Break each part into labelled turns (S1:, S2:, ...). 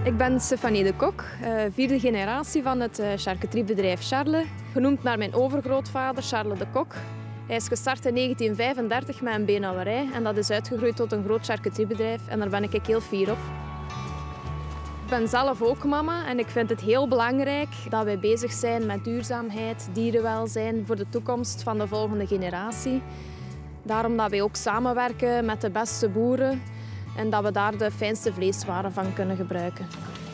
S1: Ik ben Stefanie de Kok, vierde generatie van het charcuteriebedrijf Charles. Genoemd naar mijn overgrootvader Charles de Kok. Hij is gestart in 1935 met een beenhouwerij en dat is uitgegroeid tot een groot charcuteriebedrijf en daar ben ik heel fier op. Ik ben zelf ook mama en ik vind het heel belangrijk dat wij bezig zijn met duurzaamheid, dierenwelzijn voor de toekomst van de volgende generatie. Daarom dat wij ook samenwerken met de beste boeren en dat we daar de fijnste vleeswaren van kunnen gebruiken.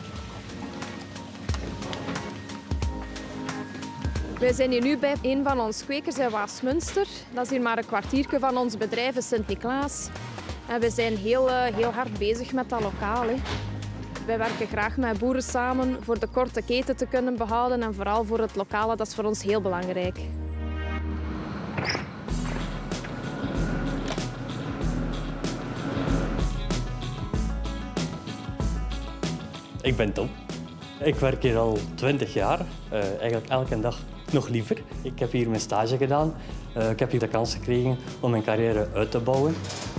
S1: Wij zijn hier nu bij een van onze kwekers in Waasmunster. Dat is hier maar een kwartiertje van ons bedrijf in Sint-Niklaas. En we zijn heel hard bezig met dat lokaal. Wij werken graag met boeren samen voor de korte keten te kunnen behouden en vooral voor het lokale, dat is voor ons heel belangrijk.
S2: Ik ben Tom. Ik werk hier al 20 jaar, eigenlijk elke dag nog liever. Ik heb hier mijn stage gedaan. Ik heb hier de kans gekregen om mijn carrière uit te bouwen.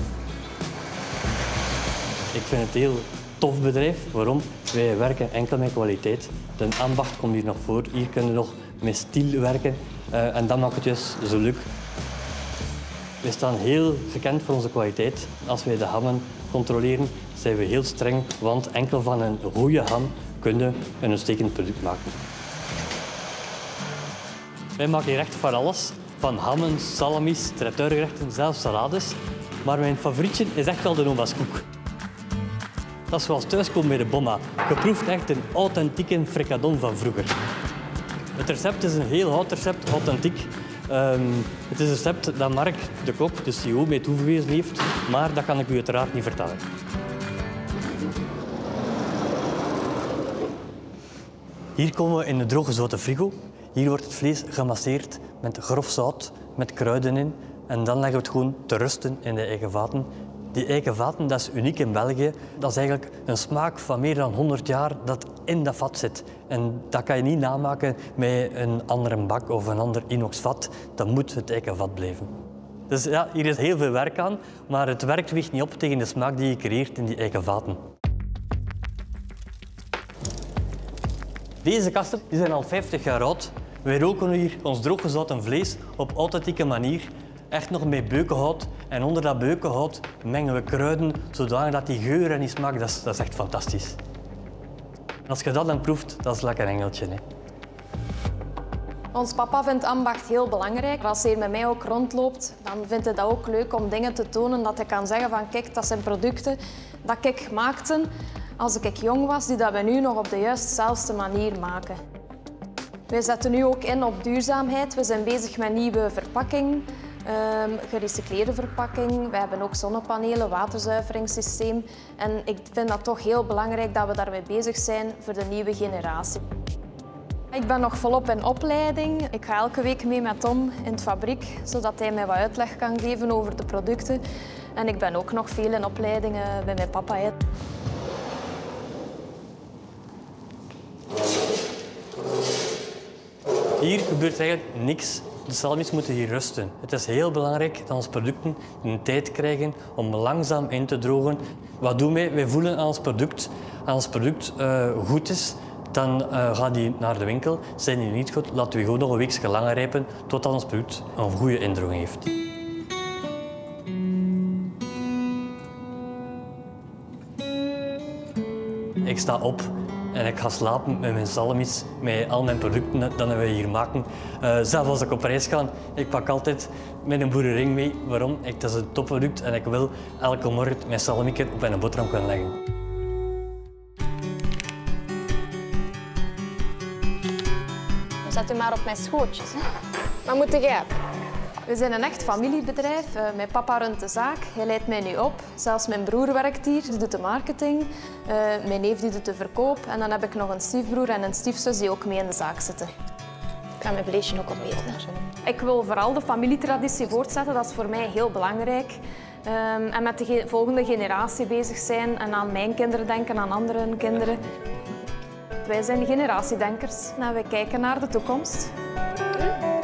S2: Ik vind het een heel tof bedrijf. Waarom? Wij werken enkel met kwaliteit. De ambacht komt hier nog voor. Hier kunnen we nog met stiel werken en dat maakt het juist zo leuk. We staan heel gekend voor onze kwaliteit. Als wij de hammen controleren, zijn we heel streng, want enkel van een goede ham kunnen we een uitstekend product maken. Wij maken hier echt van alles. Van hammen, salamis, traiteurgerechten, zelfs salades. Maar mijn favorietje is echt wel de nomaskoek. Dat is zoals thuiskomen bij de Bomma. Je proeft echt een authentieke frikadon van vroeger. Het recept is een heel oud recept, authentiek. Het is een recept dat Mark de Kok, de CEO, mij toegewezen heeft, maar dat kan ik u uiteraard niet vertellen. Hier komen we in de drooggezouten frigo. Hier wordt het vlees gemasseerd met grof zout, met kruiden in. En dan leggen we het gewoon te rusten in de eigen vaten. Die eigen vaten, dat is uniek in België. Dat is eigenlijk een smaak van meer dan 100 jaar dat in dat vat zit. En dat kan je niet namaken met een andere bak of een ander inoxvat. Dat moet het eigen vat blijven. Dus ja, hier is heel veel werk aan, maar het werkt weegt niet op tegen de smaak die je creëert in die eigen vaten. Deze kasten die zijn al 50 jaar oud. Wij roken hier ons drooggezouten vlees op authentieke manier. Echt nog met beukenhout. En onder dat beukenhout mengen we kruiden, zodanig dat die geur en die smaak, dat is echt fantastisch. En als je dat dan proeft, dat is lekker een engeltje. Hè?
S1: Ons papa vindt ambacht heel belangrijk. Als hij met mij ook rondloopt, dan vindt hij dat ook leuk om dingen te tonen. Dat hij kan zeggen van kijk, dat zijn producten dat ik maakte als ik jong was, die dat we nu nog op de juist zelfde manier maken. Wij zetten nu ook in op duurzaamheid. We zijn bezig met nieuwe verpakking. Gerecycleerde verpakking. We hebben ook zonnepanelen, waterzuiveringssysteem. En ik vind dat toch heel belangrijk dat we daarmee bezig zijn voor de nieuwe generatie. Ik ben nog volop in opleiding. Ik ga elke week mee met Tom in de fabriek, zodat hij mij wat uitleg kan geven over de producten. En ik ben ook nog veel in opleidingen bij mijn papa.
S2: Hier gebeurt eigenlijk niks. De salamis moeten hier rusten. Het is heel belangrijk dat onze producten een tijd krijgen om langzaam in te drogen. Wat doen wij? Wij voelen aan ons product. Als ons product goed is, dan gaat die naar de winkel. Zijn die niet goed, laten we gewoon nog een weekje langer rijpen totdat ons product een goede indroging heeft. Ik sta op en ik ga slapen met mijn salamis, met al mijn producten dat we hier maken. Zelfs als ik op reis ga, ik pak altijd mijn boerenring mee. Waarom? Het is een topproduct en ik wil elke morgen mijn salamieke op mijn boterham kunnen leggen.
S1: Zet u maar op mijn schootjes. Hè. Wat moet jij hebben? We zijn een echt familiebedrijf. Mijn papa runt de zaak, hij leidt mij nu op. Zelfs mijn broer werkt hier, die doet de marketing. Mijn neef die doet de verkoop. En dan heb ik nog een stiefbroer en een stiefzus die ook mee in de zaak zitten. Ik ga mijn vleesje ook opeten. Ik wil vooral de familietraditie voortzetten, dat is voor mij heel belangrijk. En met de volgende generatie bezig zijn en aan mijn kinderen denken, aan andere kinderen. Wij zijn generatiedenkers en wij kijken naar de toekomst.